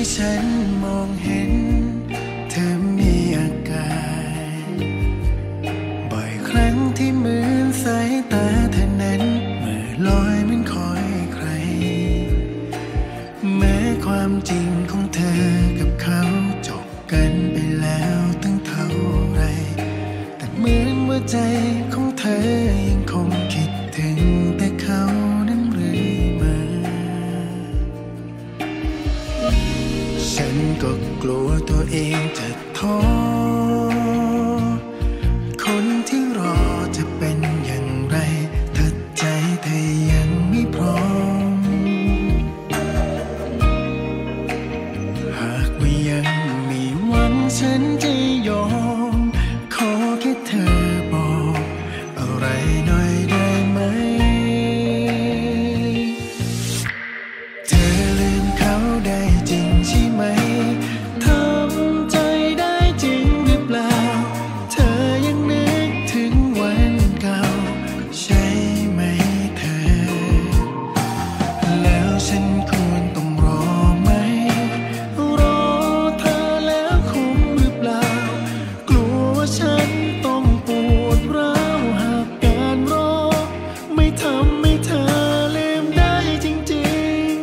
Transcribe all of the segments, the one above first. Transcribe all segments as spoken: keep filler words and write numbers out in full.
ที่ฉันมองเห็นเธอมีอาการบ่อยครั้งที่เหมือนสายตาเธอนั้นเมื่อลอยเหมือนคอยใครแม้ความจริงของเธอกับเขาจบกันไปแล้วตั้งเท่าไรแต่เหมือนว่าใจของเธอยังคงคิดถึงแต่เขานั้นเรื่อยมาฉันก็กลัวตัวเองจะท้อคนที่รอจะเป็นอย่างไรถ้าใจเธอยังไม่พร้อมหากว่ายังมีหวังฉันจะยอมขอแค่เธอบอกอะไรหน่อยได้ไหมเธอลืมเขาได้จริงใช่ไหมทำใจได้จริงหรือเปล่าเธอยังนึกถึงวันเก่าใช่ไหมเธอแล้วฉันควรต้องรอไหมรอเธอแล้วคุ้มหรือเปล่ากลัวว่าฉันต้องปวดร้าวหากการรอไม่ทำให้เธอลืมได้จริง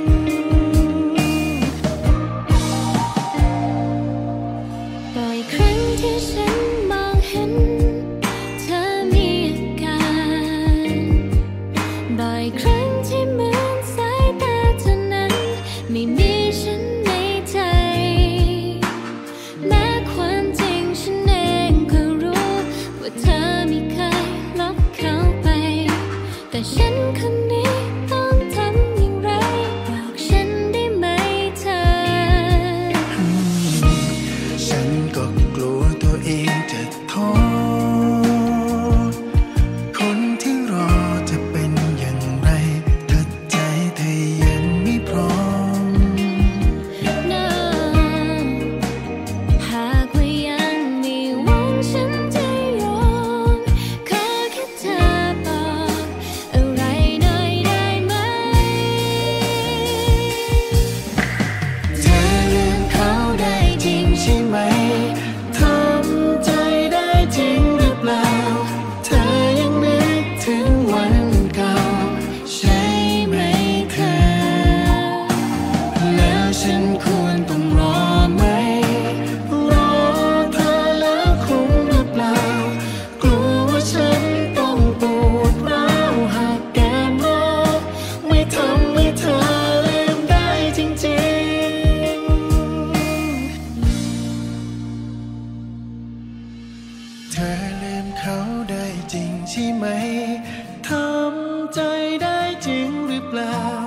ๆบ่อยครั้งที่ฉันมองเห็นเธอมีอาการบ่อยครั้งที่เหมือนสายตาเธอนั้นไม่มีฉันในใจแม้ความจริงฉันเองก็รู้ว่าเธอไม่เคยลบเขาไปแต่ฉันคนนี้ต้องทำอย่างไรบอกฉันได้ไหมเธอฉันก็กลัวตัวเองจะท้อคนที่รอจะเป็นอย่างไรถ้าใจเธอยังไม่พร้อม No หากว่ายังมีหวังฉันจะยอมขอแค่เธอบอกอะไรหน่อยได้ไหมเธอลืมเขาได้จริงใช่ไหมทำใจได้จริงหรือเปล่าเธอยังนึกถึงวันเก่าใช่ไหมเธอแล้วฉันควรต้องรอไหมรอเธอแล้วคุ้มหรือเปล่ากลัวว่าฉันต้องปวดร้าวหากการรอไม่ทำให้เธอลืมได้จริงๆเธอลืมเขาได้จริงใช่ไหมทำใจได้จริงหรือเปล่า